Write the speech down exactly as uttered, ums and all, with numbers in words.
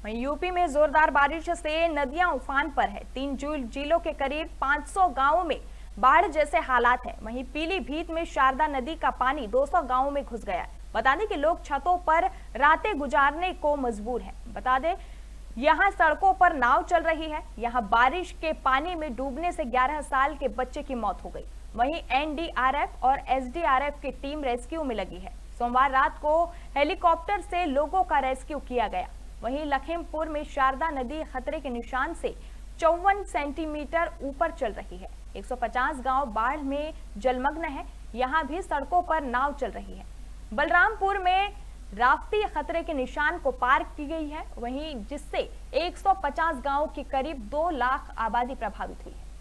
वहीं यूपी में जोरदार बारिश से नदियां उफान पर है। तीन जिलों के करीब पाँच सौ गांवों में बाढ़ जैसे हालात हैं। वहीं पीलीभीत में शारदा नदी का पानी दो सौ गांवों में घुस गया है। बता दें कि लोग छतों पर रातें गुजारने को मजबूर हैं। बता दें यहां सड़कों पर नाव चल रही है। यहां बारिश के पानी में डूबने से ग्यारह साल के बच्चे की मौत हो गई। वहीं एन डी आर एफ और एस डी आर एफ की टीम रेस्क्यू में लगी है। सोमवार रात को हेलीकॉप्टर से लोगों का रेस्क्यू किया गया। वहीं लखीमपुर में शारदा नदी खतरे के निशान से चौवन सेंटीमीटर ऊपर चल रही है। एक सौ पचास गांव बाढ़ में जलमग्न है। यहां भी सड़कों पर नाव चल रही है। बलरामपुर में राफ्ती खतरे के निशान को पार की गई है, वहीं जिससे एक सौ पचास गांवों की करीब दो लाख आबादी प्रभावित हुई है।